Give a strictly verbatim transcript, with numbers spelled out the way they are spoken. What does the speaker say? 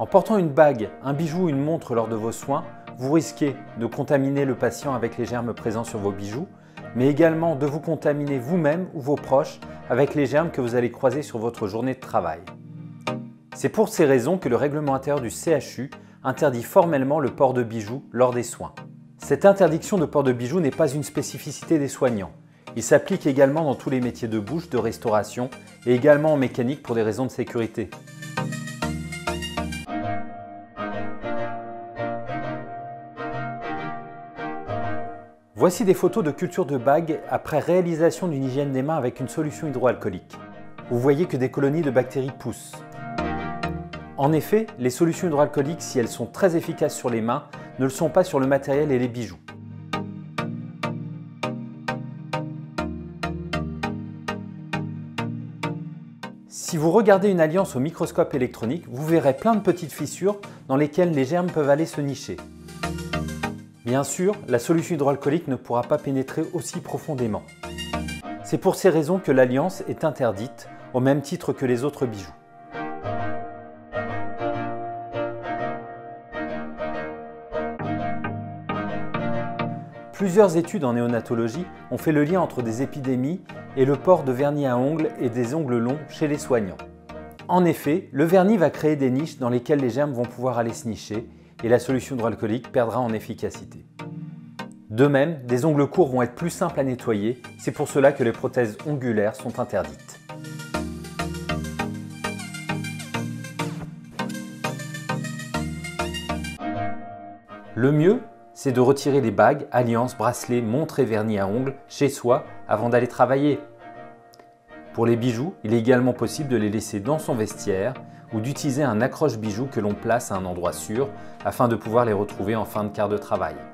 En portant une bague, un bijou ou une montre lors de vos soins, vous risquez de contaminer le patient avec les germes présents sur vos bijoux, mais également de vous contaminer vous-même ou vos proches avec les germes que vous allez croiser sur votre journée de travail. C'est pour ces raisons que le règlement intérieur du C H U interdit formellement le port de bijoux lors des soins. Cette interdiction de port de bijoux n'est pas une spécificité des soignants. Il s'applique également dans tous les métiers de bouche, de restauration et également en mécanique pour des raisons de sécurité. Voici des photos de culture de bagues après réalisation d'une hygiène des mains avec une solution hydroalcoolique. Vous voyez que des colonies de bactéries poussent. En effet, les solutions hydroalcooliques, si elles sont très efficaces sur les mains, ne le sont pas sur le matériel et les bijoux. Si vous regardez une alliance au microscope électronique, vous verrez plein de petites fissures dans lesquelles les germes peuvent aller se nicher. Bien sûr, la solution hydroalcoolique ne pourra pas pénétrer aussi profondément. C'est pour ces raisons que l'alliance est interdite, au même titre que les autres bijoux. Plusieurs études en néonatologie ont fait le lien entre des épidémies et le port de vernis à ongles et des ongles longs chez les soignants. En effet, le vernis va créer des niches dans lesquelles les germes vont pouvoir aller se nicher et la solution hydroalcoolique perdra en efficacité. De même, des ongles courts vont être plus simples à nettoyer, c'est pour cela que les prothèses ongulaires sont interdites. Le mieux, c'est de retirer les bagues, alliances, bracelets, montres et vernis à ongles chez soi avant d'aller travailler. Pour les bijoux, il est également possible de les laisser dans son vestiaire ou d'utiliser un accroche-bijoux que l'on place à un endroit sûr afin de pouvoir les retrouver en fin de quart de travail.